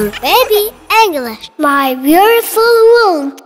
for baby English, my beautiful world.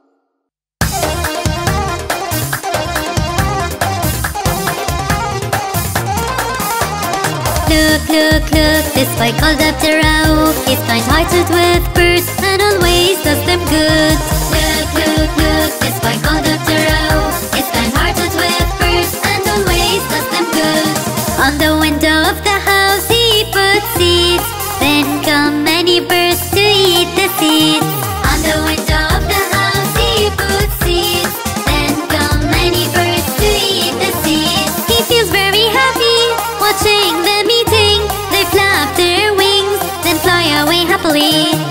Look, look, look, this boy called Abdulra'of. He's kind-hearted with birds and always does them good. Look, look, look, this boy called Abdulra'of. He's kind-hearted with birds and always does them good. On the window of the house he puts seeds, then come many birds to eat the seeds. On the window of the house he puts seeds, then come many birds to eat the seeds. He feels very happy watching them eating. They flap their wings, then fly away happily.